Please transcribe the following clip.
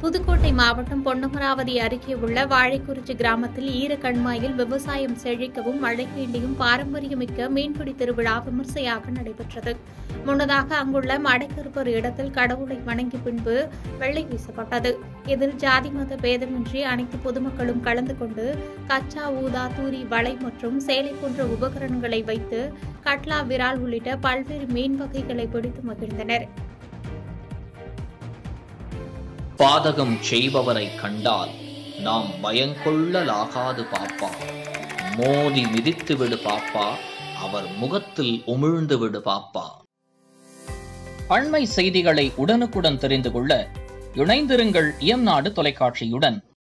புதுக்கோட்டை மாவட்டம் பொன்னமராவதி அருகே உள்ள வாழைக்குறிச்சி கிராமத்தில் ஈரக்கண்மாயில் விவசாயம் செழிக்கவும் மழை வேண்டியும் பாரம்பரியமிக்க மீன்பிடி திருவிழா விமர்சையாக நடைபெற்றது. முன்னதாக அங்குள்ள மடைக்கருப்பர் இடத்தில் கடவுளை வணங்கி பின்பு வெள்ளை வீசப்பட்டது. இதில் ஜாதி மத பேதமின்றி அனைத்து பொதுமக்களும் கலந்து கொண்டு கச்சா, ஊதா, தூரி, வலை மற்றும் சேலை போன்ற உபகரணங்களை வைத்து கட்லா, விரால் உள்ளிட்ட பல்வேறு மீன் வகைகளை பிடித்து மகிழ்ந்தனர். பாதகம் செய்பவரை கண்டால் நாம் பயங்கொள்ளலாகாது பாப்பா, மோதி மிதித்து விடு பாப்பா, அவர் முகத்தில் உமிழ்ந்து விடு பாப்பா. அண்மை செய்திகளை உடனுக்குடன் தெரிந்து கொள்ள இணைந்திருங்கள் இயம்நாடு தொலைக்காட்சியுடன்.